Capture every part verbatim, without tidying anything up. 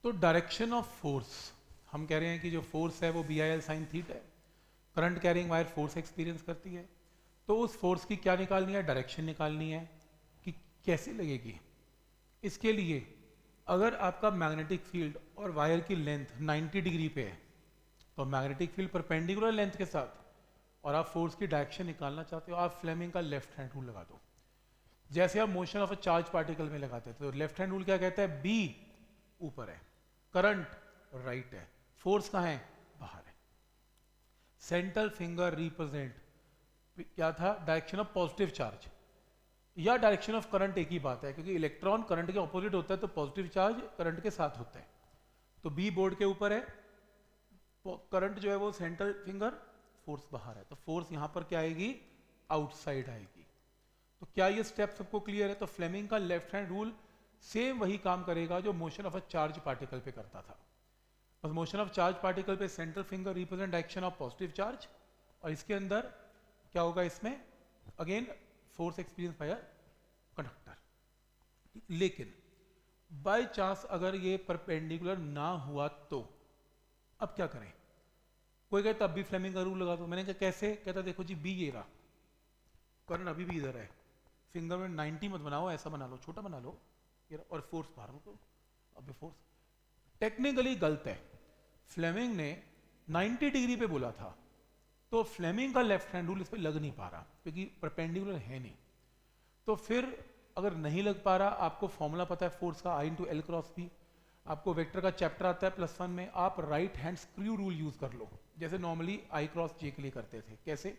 तो direction of force, हम कह रहे हैं कि जो फोर्स है वो B I L sine theta है, current carrying wire force experience करती है, तो उस फोर्स की क्या निकालनी है, डायरेक्शन निकालनी है कि कैसे लगेगी। इसके लिए अगर आपका मैग्नेटिक फील्ड और वायर की लेंथ नब्बे डिग्री पे है तो मैग्नेटिक फील्ड परपेंडिकुलर लेंथ के साथ, और आप फोर्स की डायरेक्शन निकालना चाहते हो, आप फ्लेमिंग का लेफ्ट हैंड रूल लगा दो, जैसे आप motion of a charge particle में लगाते थे। तो लेफ्ट हैंड रूल क्या कहता है, बी ऊपर है, करंट राइट है, फोर्स कहाँ है, बाहर है। सेंट्रल फिंगर रिप्रेजेंट क्या था, डायरेक्शन ऑफ पॉजिटिव चार्ज या डायरेक्शन ऑफ करंट, एक ही बात है, क्योंकि इलेक्ट्रॉन करंट के ऑपोजिट होता है तो पॉजिटिव चार्ज करंट के साथ होता है। तो बी बोर्ड के ऊपर है, करंट जो है वो सेंट्रल फिंगर, फोर्स बाहर है, तो फोर्स यहां पर क्या आएगी, आउटसाइड आएगी। तो क्या ये स्टेप सबको क्लियर है। तो फ्लेमिंग का लेफ्ट हैंड रूल सेम वही काम करेगा जो motion of a charge particle पे करता था, बस मोशन ऑफ चार्ज पार्टिकल पे central finger represent direction of positive charge, और इसके अंदर क्या होगा, इसमें again force experience by conductor. लेकिन बाय चांस अगर ये परपेंडिकुलर ना हुआ तो अब क्या करें। कोई कहता अब भी फ्लेमिंग का रूल लगा दो। मैंने कहा कैसे, कहता देखो जी बी ये रहा, करंट अभी भी इधर है, फिंगर में नाइन्टी मत बनाओ, ऐसा बना लो, छोटा बना लो, ये और फोर्स बाहर हो, अब फोर्स टेक्निकली गलत है। फ्लेमिंग ने नब्बे डिग्री पे बोला था, तो फ्लेमिंग का लेफ्ट हैंड रूल इस पे लग नहीं पा रहा क्योंकि परपेंडिकुलर है नहीं। तो फिर अगर नहीं लग पा रहा, आपको फॉर्मूला पता है फोर्स का, I into L cross B, आपको वेक्टर का चैप्टर आता है प्लस वन में, आप right hand screw rule use कर लो, जैसे नॉर्मली आई क्रॉस जे के लिए करते थे। कैसे,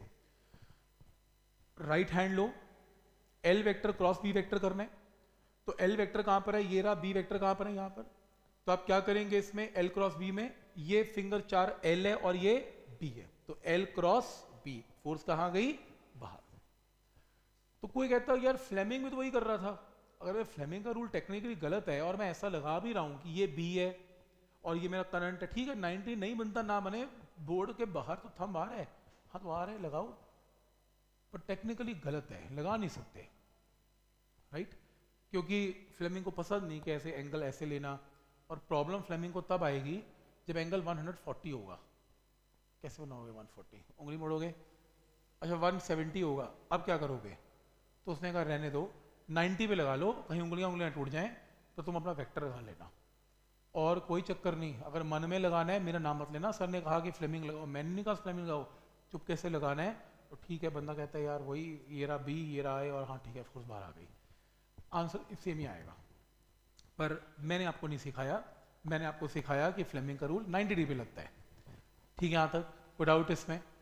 राइट हैंड लो, L vector cross B vector करना है, तो एल वेक्टर कहां पर है, ये रहा, बी वेक्टर कहां पर है, यहां पर। तो आप क्या करेंगे इसमें, एल क्रॉस बी में ये फिंगर चार एल है और ये बी है, तो एल क्रॉस बी, फोर्स कहां गई, बाहर। तो कोई कहता है यार फ्लेमिंग में तो वही कर रहा था, अगर फ्लेमिंग का रूल टेक्निकली गलत है और मैं ऐसा लगा भी रहा हूं कि ये बी है और ये मेरा करंट है, ठीक है, नब्बे नहीं बनता ना बने, बोर्ड के बाहर तो थंब आ रहा है, हाँ तो आ रहा है, लगाओ, पर टेक्निकली गलत है, लगा नहीं सकते, राइट, क्योंकि फ्लेमिंग को पसंद नहीं कि ऐसे एंगल ऐसे लेना, और प्रॉब्लम फ्लेमिंग को तब आएगी जब एंगल एक सौ चालीस होगा। कैसे बनाओगे एक सौ चालीस, उंगली मोड़ोगे, अच्छा एक सौ सत्तर होगा, अब क्या करोगे, तो उसने कहा रहने दो, नब्बे पे लगा लो, कहीं उंगलियां उंगलियां टूट जाएं तो तुम अपना वेक्टर लगा लेना, और कोई चक्कर नहीं, अगर मन में लगाना है मेरा नाम मत लेना, सर ने कहा कि फ्लेमिंग लगाओ, मैंने नहीं कहा फ्लेमिंग लगाओ, चुपके से लगाना है, तो ठीक है, बंदा कहता है यार वही ये रहा बी, ये रहा है, और हाँ ठीक है फोर्स बाहर आ गई, आंसर सेम ही आएगा। पर मैंने आपको नहीं सिखाया, मैंने आपको सिखाया कि फ्लेमिंग का रूल नब्बे डिग्री पे लगता है। ठीक है, यहाँ तक कोई डाउट इसमें?